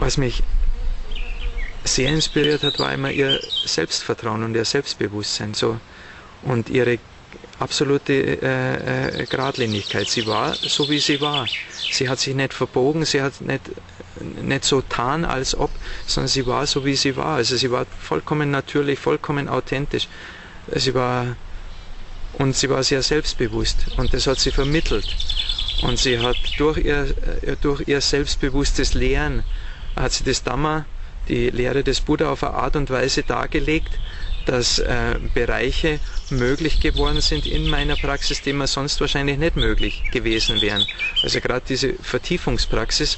Was mich sehr inspiriert hat, war immer ihr Selbstvertrauen und ihr Selbstbewusstsein so, und ihre absolute Geradlinigkeit. Sie war so, wie sie war. Sie hat sich nicht verbogen, sie hat nicht so getan, als ob, sondern sie war so, wie sie war. Also sie war vollkommen natürlich, vollkommen authentisch. Sie war sehr selbstbewusst, und das hat sie vermittelt. Und sie hat durch ihr selbstbewusstes Lehren, hat sie das Dhamma, die Lehre des Buddha, auf eine Art und Weise dargelegt, dass Bereiche möglich geworden sind in meiner Praxis, die mir sonst wahrscheinlich nicht möglich gewesen wären. Also gerade diese Vertiefungspraxis.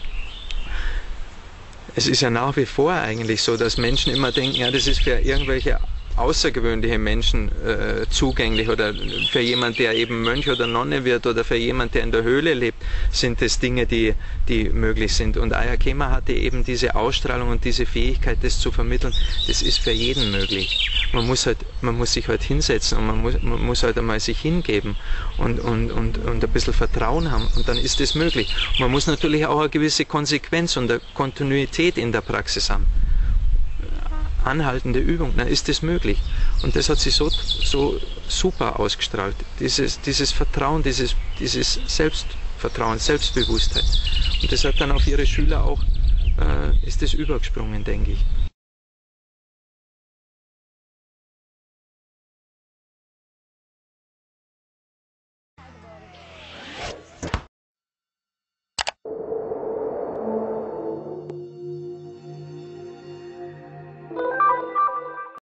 Es ist ja nach wie vor eigentlich so, dass Menschen immer denken, ja, das ist für irgendwelche außergewöhnliche Menschen zugänglich, oder für jemand, der eben Mönch oder Nonne wird, oder für jemand, der in der Höhle lebt, sind es Dinge, die möglich sind. Und Ayya Khema hatte eben diese Ausstrahlung und diese Fähigkeit, das zu vermitteln. Das ist für jeden möglich. Man muss sich halt hinsetzen, und man muss halt einmal sich hingeben und ein bisschen Vertrauen haben, und dann ist das möglich. Und man muss natürlich auch eine gewisse Konsequenz und eine Kontinuität in der Praxis haben. Anhaltende Übung, dann ist das möglich. Und das hat sie so super ausgestrahlt. Dieses Vertrauen, dieses Selbstvertrauen, Selbstbewusstheit. Und das hat dann auf ihre Schüler auch, ist das übergesprungen, denke ich.